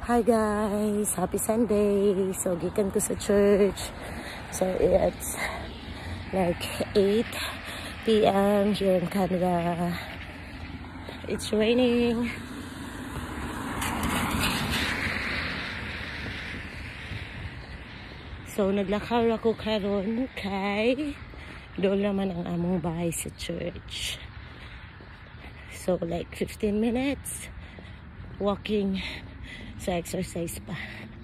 Hi guys! Happy Sunday! So, gikan ko sa church. So, it's like 8 p.m. here in Canada. It's raining. So, naglakaw ako karon kay doon naman ang among bahay sa church. So, like 15 minutes walking sa exercise pa.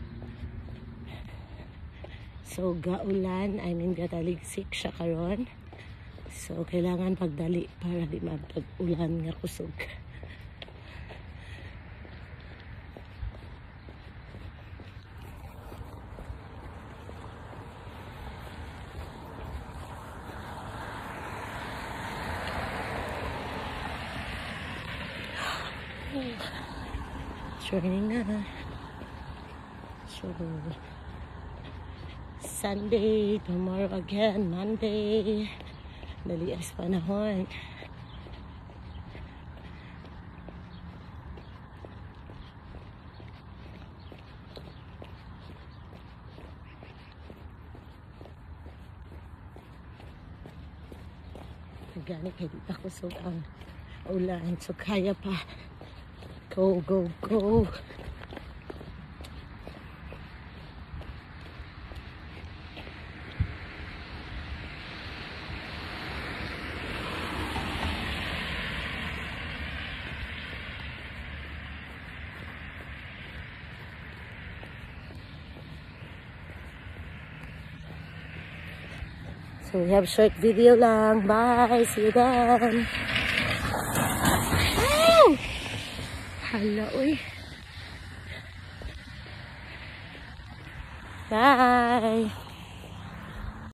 So, gaulan, gataligsik siya karon. So, kailangan pagdali para di mapag-ulan nga kusog. It's raining na. So, Sunday, tomorrow again, Monday. Dalias panahon. Nagani kay di pa kusog ang ulan. So, kaya pa. Go, go, go. So we have short video lang. Bye. See you then. Hala, uy. Bye.